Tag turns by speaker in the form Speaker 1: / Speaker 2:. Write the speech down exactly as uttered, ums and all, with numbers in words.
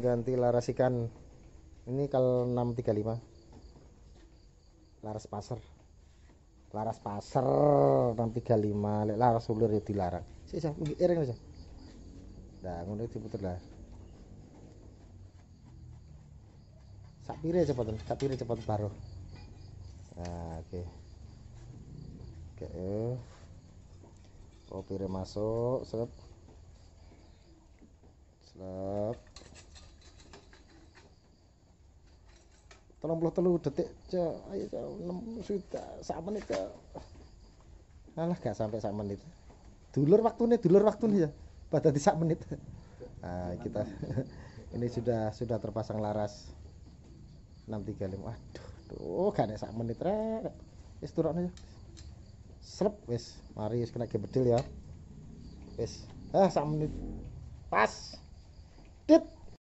Speaker 1: ganti laras ikan. Ini kalau enam tiga lima laras pasar. Laras pasar enam tiga lima, lek laras ulir ya dilarang. Sik sik ireng aja. Nah, ngono diputer lah. Sak pire cepet, sak pire cepet baru. Nah, oke. Oke. Oh, pire masuk, serep. Serep. Tolong puluh telu detik, Cok. Ayo, Cok. enam sudah sak menit, Cok. Alah, gak sampai sak menit. Dulur waktunya, dulur waktunya ya. Pada di sak menit. Nah, kita ini sudah sudah terpasang laras enam tiga lima. Waduh, tuh gak ada sak menit rek. Wis turun aja. Slep wis, mari wis kena gebedil ya. Wis. Ah, sak menit. Pas. Dit.